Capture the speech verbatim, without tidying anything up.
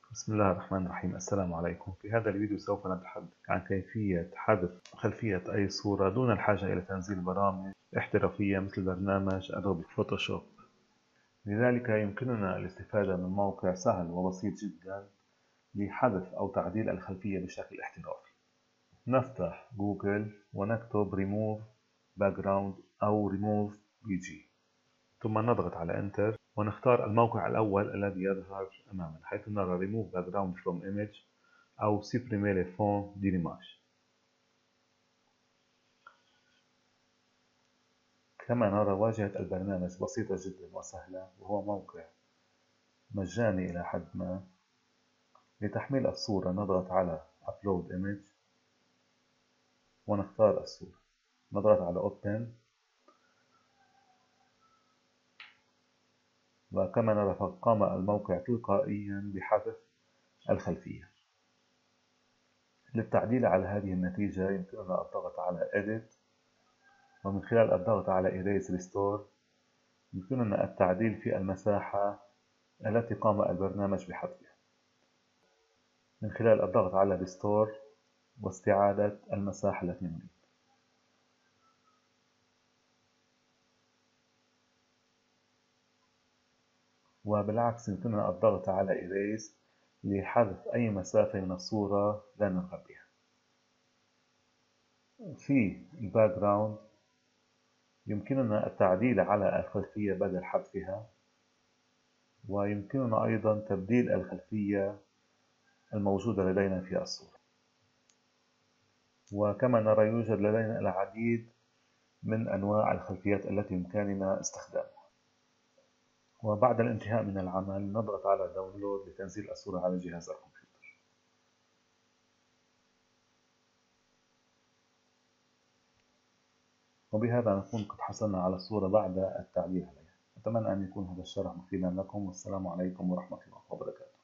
بسم الله الرحمن الرحيم. السلام عليكم. في هذا الفيديو سوف نتحدث عن كيفية حذف خلفية أي صورة دون الحاجة إلى تنزيل برامج احترافية مثل برنامج أدوبي فوتوشوب. لذلك يمكننا الاستفادة من موقع سهل وبسيط جدا لحذف أو تعديل الخلفية بشكل احترافي. نفتح جوجل ونكتب remove background أو remove بي جي، ثم نضغط على انتر ونختار الموقع الأول الذي يظهر أمامنا، حيث نرى remove background from image أو supprimer les fonds d'image. كما نرى واجهة البرنامج بسيطة جدا وسهلة، وهو موقع مجاني إلى حد ما. لتحميل الصورة نضغط على upload image ونختار الصورة، نضغط على open، وكما نرى قام الموقع تلقائيا بحذف الخلفية. للتعديل على هذه النتيجة يمكننا الضغط على edit، ومن خلال الضغط على erase restore يمكننا التعديل في المساحة التي قام البرنامج بحذفها من خلال الضغط على restore واستعادة المساحة التي نريد. وبالعكس يمكننا الضغط على erase لحذف أي مسافة من الصورة لا نرغب بها. في الباك يمكننا التعديل على الخلفية بدل حذفها، ويمكننا أيضا تبديل الخلفية الموجودة لدينا في الصورة. وكما نرى يوجد لدينا العديد من أنواع الخلفيات التي يمكننا استخدامها. وبعد الانتهاء من العمل نضغط على داونلود لتنزيل الصورة على جهاز الكمبيوتر. وبهذا نكون قد حصلنا على الصورة بعد التعديل عليها. أتمنى أن يكون هذا الشرح مفيدا لكم، والسلام عليكم ورحمة الله وبركاته.